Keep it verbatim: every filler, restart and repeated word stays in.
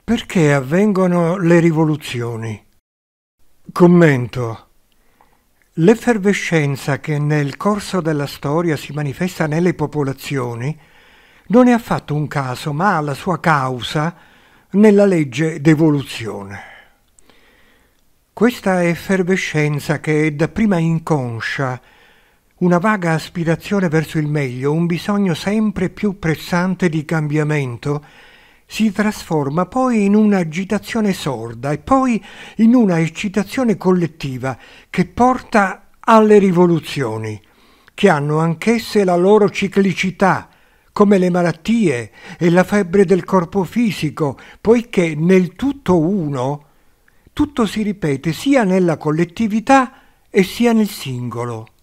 Perché avvengono le rivoluzioni? Commento. L'effervescenza che nel corso della storia si manifesta nelle popolazioni non è affatto un caso, ma ha la sua causa nella legge d'evoluzione. Questa effervescenza, che è dapprima inconscia, una vaga aspirazione verso il meglio, un bisogno sempre più pressante di cambiamento, si trasforma poi in un'agitazione sorda e poi in una eccitazione collettiva che porta alle rivoluzioni, che hanno anch'esse la loro ciclicità, come le malattie e la febbre del corpo fisico, poiché nel tutto uno tutto si ripete sia nella collettività e sia nel singolo.